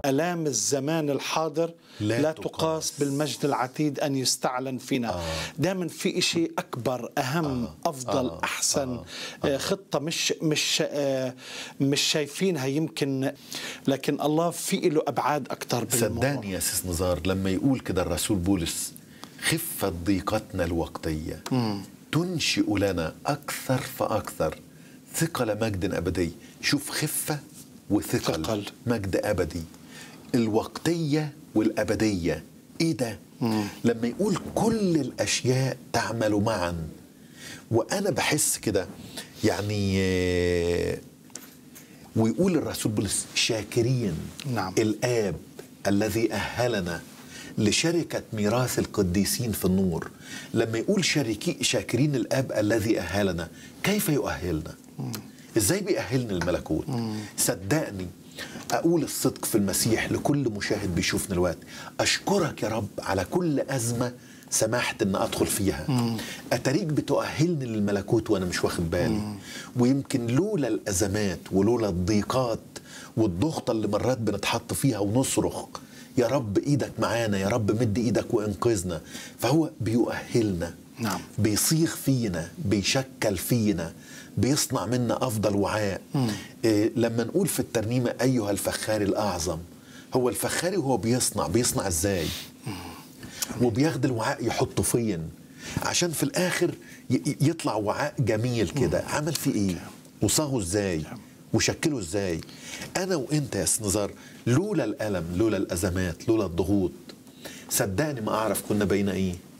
آلام الزمان الحاضر لا تقاس بالمجد العتيد أن يستعلن فينا. دائما في إشي أكبر، أهم، أفضل، أحسن. خطة مش شايفينها يمكن، لكن الله في له أبعاد أكتر بالموضوع. صدقني يا سيس نزار لما يقول كده الرسول بولس: خفة ضيقتنا الوقتية تنشئ لنا أكثر فأكثر ثقل مجد أبدي. شوف، خفة وثقل مجد أبدي، الوقتية والأبدية. إيه ده؟ لما يقول كل الأشياء تعمل معا، وأنا بحس كده يعني. ويقول الرسول بولس: شاكرين الآب الذي أهلنا لشركة ميراث القديسين في النور. لما يقول شاكرين الآب الذي أهلنا، كيف يؤهلنا؟ إزاي بيأهلنا الملكوت؟ صدقني أقول الصدق في المسيح لكل مشاهد بيشوفنا الوقت: أشكرك يا رب على كل أزمة سمحت أن أدخل فيها. أتريك بتؤهلني للملكوت وأنا مش واخد بالي. ويمكن لولا الأزمات ولولا الضيقات والضغطة اللي مرات بنتحط فيها ونصرخ: يا رب إيدك معانا، يا رب مد إيدك وإنقذنا. فهو بيؤهلنا، بيصيغ فينا، بيشكل فينا، بيصنع منا أفضل وعاء. لما نقول في الترنيمة: أيها الفخار الأعظم، هو الفخاري وهو بيصنع إزاي؟ وبياخد الوعاء يحطه فين عشان في الآخر يطلع وعاء جميل كده. عمل فيه إيه؟ وصاغه إزاي؟ وشكله إزاي؟ أنا وإنت يا سنزار لولا الألم، لولا الأزمات، لولا الضغوط، صدقني ما أعرف كنا بين إيه.